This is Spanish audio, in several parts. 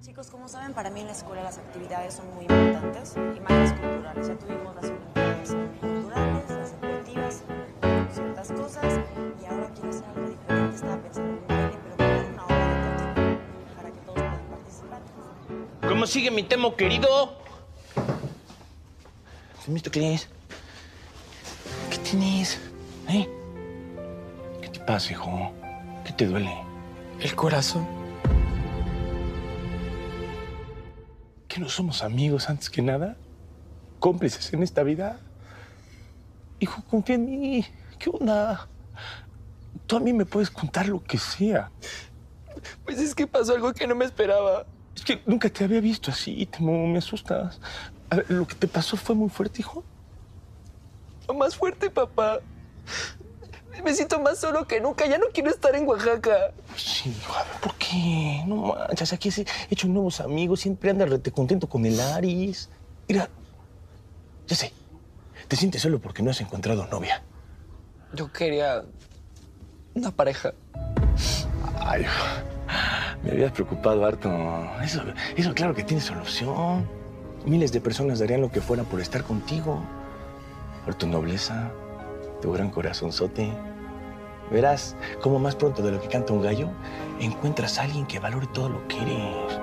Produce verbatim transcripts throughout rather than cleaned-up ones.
Chicos, como saben, para mí en la escuela las actividades son muy importantes y más las culturales. Ya tuvimos las olimpiadas culturales, las deportivas, ciertas cosas y ahora quiero hacer algo diferente. Estaba pensando en un baile, pero crear una obra de teatro para que todos puedan participar. ¿Cómo sigue mi Temo querido? mister Clis, ¿qué tienes? ¿Eh? ¿Qué te pasa, hijo? ¿Qué te duele? El corazón. ¿Que no somos amigos antes que nada? ¿Cómplices en esta vida? Hijo, confía en mí. ¿Qué onda? Tú a mí me puedes contar lo que sea. Pues es que pasó algo que no me esperaba. Es que nunca te había visto así, Temo. Me asustas. A ver, ¿lo que te pasó fue muy fuerte, hijo? Lo más fuerte, papá. Me siento más solo que nunca. Ya no quiero estar en Oaxaca. Sí, hijo, a ver, ¿por qué? No manches, aquí he hecho nuevos amigos. Siempre andas rete contento con el Aris. Mira, ya sé, te sientes solo porque no has encontrado novia. Yo quería una pareja. Ay, me habías preocupado harto. Eso, eso claro que tiene solución. Miles de personas darían lo que fuera por estar contigo. Por tu nobleza, tu gran corazonzote. Verás cómo más pronto de lo que canta un gallo, encuentras a alguien que valore todo lo que eres.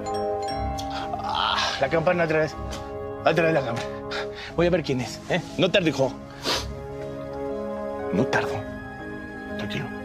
Ah, la campana otra vez. Otra vez la campana. Voy a ver quién es, ¿eh? No tardo, hijo. No tardo. Tranquilo.